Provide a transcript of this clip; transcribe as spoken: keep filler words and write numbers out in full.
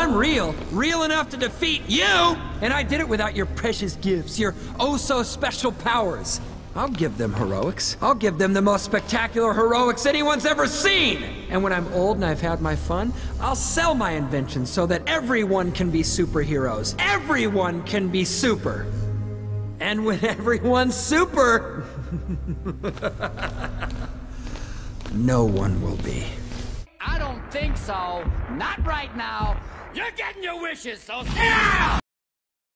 I'm real. Real enough to defeat you! And I did it without your precious gifts, your oh-so-special powers. I'll give them heroics. I'll give them the most spectacular heroics anyone's ever seen! And when I'm old and I've had my fun, I'll sell my inventions so that everyone can be superheroes. Everyone can be super. And when everyone's super, no one will be. I don't think so. Not right now. You're getting your wishes, so... Yeah!